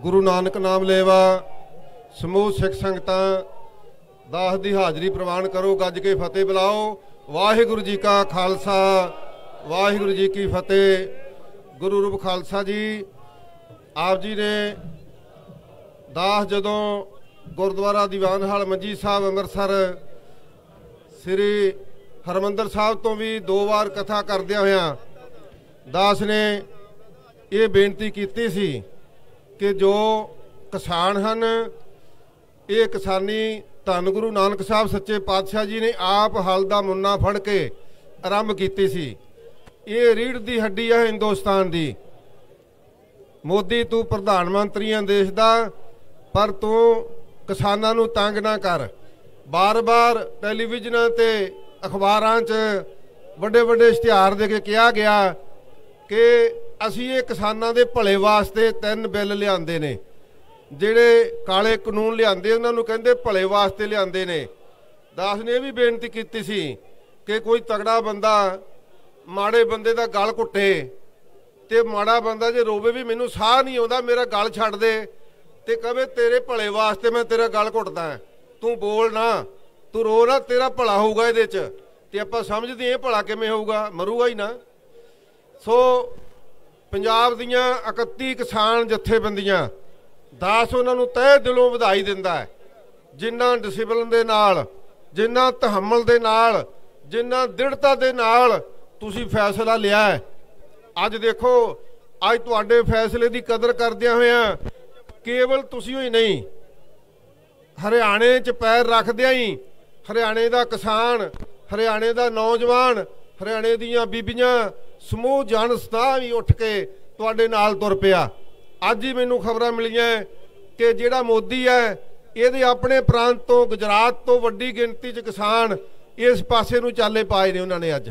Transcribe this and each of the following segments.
गुरु नानक नाम लेवा समूह सिख संगतां दास की हाज़री प्रवान करो। गज के फतेह बुलाओ। वाहिगुरु जी का खालसा वाहिगुरु जी की फतेह। गुरु रूप खालसा जी आप जी ने दास जदों गुरुद्वारा दीवान हाल मंजी साहब अमृतसर श्री हरमंदर साहब तो भी 2 बार कथा करदिया होया दास ने ये बेनती की सी कि जो किसान हैं ये किसानी धन गुरु नानक साहब सच्चे पातशाह जी ने आप हल का मुन्ना फड़ के आरंभ की सी। ये रीढ़ की हड्डी है हिंदुस्तान की। मोदी तू प्रधानमंत्री है देश का पर तू किसानों नूं तंग ना कर। बार बार टैलीविजन ते अखबारां च बड़े बड़े इश्तिहार दे के कहा गया कि असी ये किसानों के भले वास्ते 3 बिल लियाते ने जिहड़े काले कानून लियाते उन्होंने कहते भले वास्ते लियाते ने। दास ने भी बेनती की सी कि कोई तगड़ा बंदा माड़े बंदे का गल घुट्टे ते माड़ा बंदा जे रोवे भी मैनू साह नहीं आता मेरा गल छड्ड दे ते कहे तेरे भले वास्ते मैं तेरा गल घुटदा तू बोल ना तू रो ना तेरा भला होऊगा इहदे च ते आपां समझदे हां भला किवें होऊगा मरूगा ही ना। सो पंजाब दीयां 31 किसान जथेबंदियां दास उन्होंने तह दिलों बधाई दिंदा है जिन्ना डिसिपलिन दे नाल जिन्ना तहम्मुल दे नाल जिन्ना दृढ़ता दे नाल तुसीं फैसला लिया है। अज देखो अज तुहाडे फैसले की कदर करदियां होइयां केवल तुसीं ही नहीं हरियाणे च पैर रखदियां ही हरियाणे का किसान हरियाणे का नौजवान हरियाणे दीयां बीबियां समूह जन सताह भी उठ के तुहाडे नाल तुर पिया। अज ही मैनूं खबरां मिलियां कि जिहड़ा मोदी है ये अपने प्रांत तो गुजरात तो वड्डी गिनती च किसान इस पासे नूं चाले पाए ने उन्होंने अज।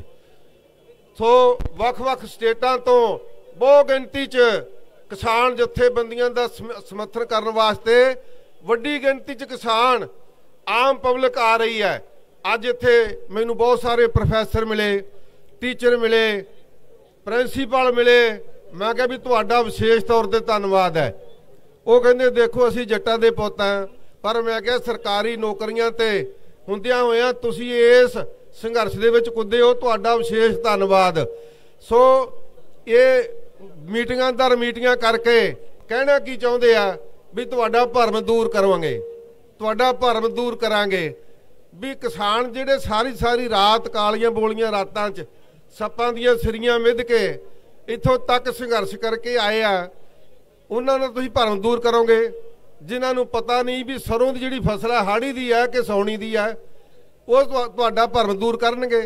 सो वख-वख स्टेटां तो बहुत गिनती च किसान जथेबंदियां दा समर्थन करने वास्ते वड्डी गिनती च किसान आम पब्लिक आ रही है। अज इत्थे मैनू बहुत सारे प्रोफैसर मिले टीचर मिले प्रिंसीपल मिले मैं क्या भी तुहाडा विशेष तौर पर धन्नवाद है। वो कहंदे देखो असी जट्टां दे पुत्त हां पर मैं क्या सरकारी नौकरियां ते हुंदियां होइयां तुसीं इस संघर्ष दे विच कुद्दे हो तुहाडा विशेष धन्नवाद। सो ये मीटिंगां दर मीटिंगां करके कहना की चाहुंदे आ भी तुहाडा भरम दूर करवांगे तुहाडा भरम दूर करांगे भी किसान जिहड़े सारी सारी रात कालियां बोलियां रातां च सप्पां दीयां सिरियां मिध के इत्थों तक संघर्ष करके आए आ उन्हां नूं तुसीं भरम दूर करोगे जिन्हां नूं पता नहीं भी सरों दी जिहड़ी फसल है हाड़ी दी है कि सौणी दी है वो तुहाडा भरम दूर करनगे।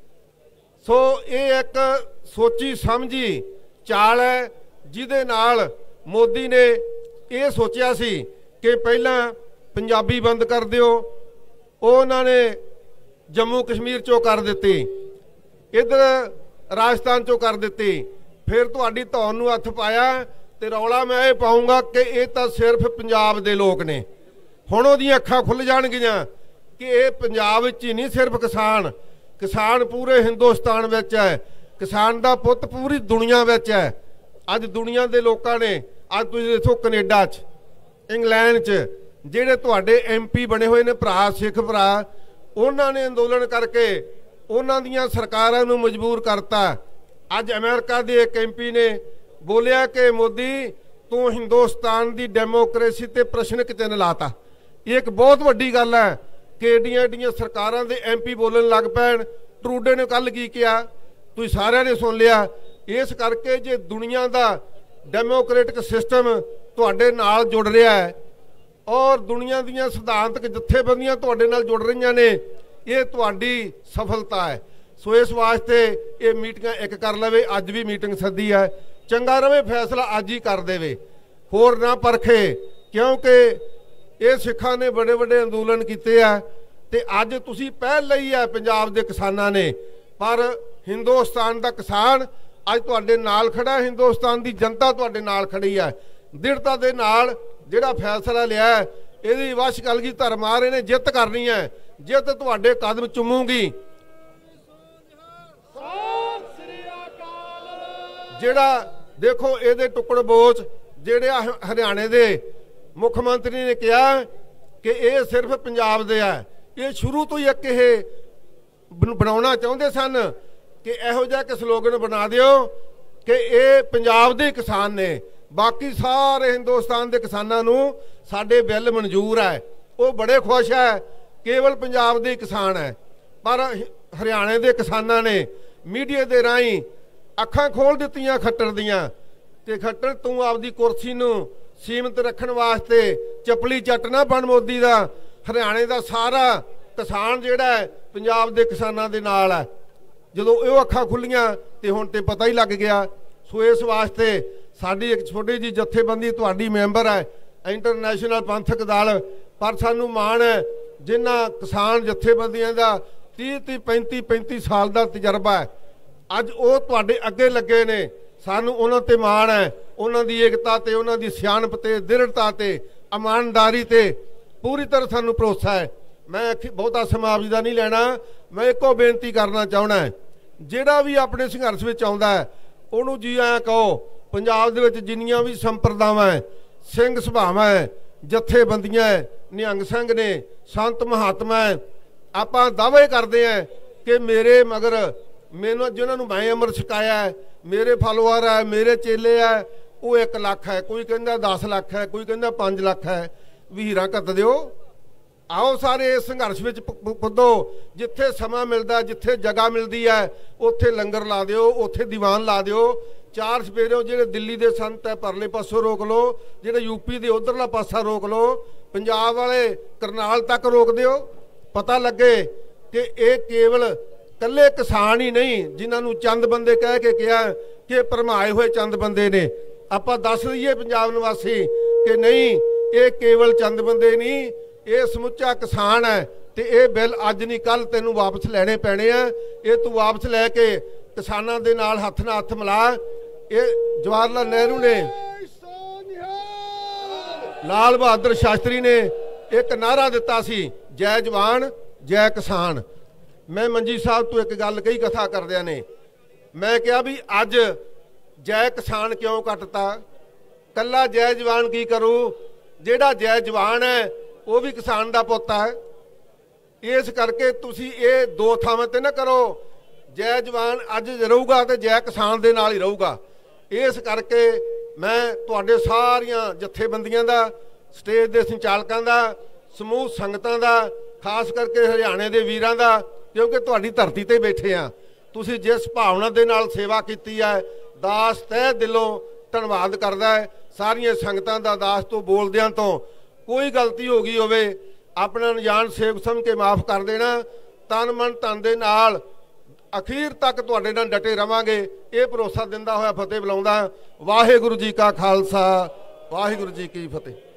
सो ये एक सोची समझी चाल है जिहदे नाल मोदी ने ये सोचिया सी कि पहला पंजाबी बंद कर दिओ उन्होंने जम्मू कश्मीर चों कर दित्ती इधर राजस्थान चों कर दित्ती फिर तुहाडी धौन नूं हत्थ पाया ते रौला मैं ये पाऊंगा कि ये तो सिर्फ पंजाब दे लोग ने। हुण ओहदियां अखां खुल जाणगियां कि ये पंजाब विच ही नहीं सिर्फ किसान किसान पूरे हिंदुस्तान विच है किसान दा पुत्त पूरी दुनिया विच है। अज दुनिया दे लोकां ने अज तुसीं देखो कनेडा च इंग्लैंड च जिहड़े तुहाडे MP बने हुए ने भरा सिख भरा उन्हां ने अंदोलन करके उन्हां दीयां सरकारां नूं मजबूर करता। अज अमेरिका दे एक MP ने बोलिया कि मोदी तू हिंदुस्तान की डेमोक्रेसी ते प्रश्न चिन्ह लाता। एक बहुत वड्डी गल है कि एडियां एडियां सरकारां दे MP बोलन लग पैण। ट्रूडे ने कल की किया तुसीं सारिआं ने सुन लिया। इस करके जे दुनिया का डेमोक्रेटिक सिस्टम तुहाडे नाल जुड़ रहा है और दुनिया दीयां सिद्धांतक जथेबंदियां तुहाडे नाल जुड़ रही ने ये तुहाडी सफलता है। सो इस वास्ते ये मीटिंगां एक कर लवे अज भी मीटिंग सदी है चंगा रवे फैसला अज ही कर देवे होर ना परखे क्योंकि ये सिखां ने बड़े बड़े अंदोलन किए है ते अज तुसीं पहल लई है पंजाब दे किसानां ने पर हिंदुस्तान का किसान अज तुहाडे नाल खड़ा है हिंदुस्तान की जनता तुहाडे नाल खड़ी है दृढ़ता दे नाल जिहड़ा फैसला लिया है इहदी वश कलगी धर्म आ रहे ने जित करनी है जित तुहाडे कदम चुमूगी। जिहड़ा देखो ये टुकड़ बोझ ਜਿਹੜੇ हरियाणे के मुख मंत्री ने कहा कि ये सिर्फ पंजाब दे है, ये शुरू तो ही एक बनाना चाहते सन कि इहो जिहा कि स्लोगन बना दिओ कि ये पंजाब दे किसान ने, बाकी सारे हिंदुस्तान के किसानों नूं साडे बिल मंजूर है। वो बड़े खुश है, केवल पंजाब दे किसान है। पर हरियाणे के किसानों ने मीडिया के राही अखां खोल दित्तियां खट्टर दियां ते खट्टर तू आपदी कुर्सी नूं सीमित रखने वास्ते चपली चट ना बन मोदी दा। हरियाणे का सारा किसान जिहड़ा है पंजाब के किसानों के नाल है। जदों ये अखां खुलियां ते हुण ते पता ही लग गया। सो इस वास्ते साडी एक छोटी जी जथेबंदी तुहाडी मैंबर है इंटरनेशनल पंथक दल, पर सानू माण है जिन्हां किसान जथेबंदियां दा 30 35 साल का तजर्बा है। अज वो तुहाडे अगे लगे ने, सानू उन्हां ते माण है, उन्हां दी एकता ते उन्हां दी सियाणप ते दृढ़ता ते ईमानदारी ते पूरी तरह सानू भरोसा है। मैं बहुता समा आप जी का नहीं लेना, मैं एको बेनती करना चाहना है, जिहड़ा भी अपने संघर्ष में आउंदा है उहनूं जी आया कहो। पंजाब दे विच जिन्नियां भी संप्रदावां है, सिंह सभावां है, जथेबंदियां है, निहंग संघ ने, संत महात्मा है, आपां दावे करते हैं कि मेरे मगर मैनूं जिन्हां नूं मैं अमृत छकाया है, मेरे फॉलोअर है, मेरे चेले है, वो 1 लाख है, कोई कहता 10 लाख है, कोई कहता 5 लाख है। वीरां घत दिओ, आओ सारे इस संघर्ष में पुद्धो। जिथे समा मिलता, जिथे जगह मिलती है, उत्थे लंगर ला दिओ, उत्थे दीवान ला दिओ। 4 सपेरे जिहड़े दिल्ली के संत है परले पासों रोक लो, जिहड़े यूपी के उधरला पासा रोक लो, पंजाब वाले करनाल तक रोक दिओ। पता लगे कि ये केवल कल्ले किसान ही नहीं जिन्होंने चंद बंदे कह के कहा कि भरमाए हुए चंद बंदे ने। आपां दस दईए पंजाब निवासी कि नहीं, ये केवल चंद बंदे नहीं, ये समुचा किसान है। तो ये बिल अज नहीं कल तेनों वापस लैने पैने आ। ये तू वापस लैके किसानों के नाल हथ नाल हथ मिला। ये जवाहर लाल नेहरू ने, लाल बहादुर शास्त्री ने एक नारा दिता सी, जय जवान जय किसान। मैं मंजी साहब तो एक गल कही कथा करदियां ने, मैं कहा भी अज जय किसान क्यों कटता, कला जय जवान की करू, जेड़ा जय जवान है वो भी किसान का पुत है। इस करके तुसी ये 2 थावां ते ना करो, जय जवान अज रहूगा तो जय किसान दे नाल ही रहूगा। इस करके मैं तुहाडे सारियां जथेबंदियां दा, स्टेज के संचालकों का, समूह संगतां दा, खास करके हरियाणे के वीरां दा, क्योंकि तुहाडी धरती ते बैठे आ, तुसी जिस भावना दे नाल सेवा की है, दास तह दिलों धन्नवाद करदा है। सारियां संगतां दा दास तो बोलदियां तो कोई गलती हो गई होवे अपना अनजान सेवक समझ के माफ़ कर देना। तन मन धन दे नाल अखीर तक तुहाडे नाल डटे रवांगे, ये भरोसा दिंदा होया फतेह बुलाउंदा। वाहिगुरू जी का खालसा, वाहिगुरू जी की फतेह।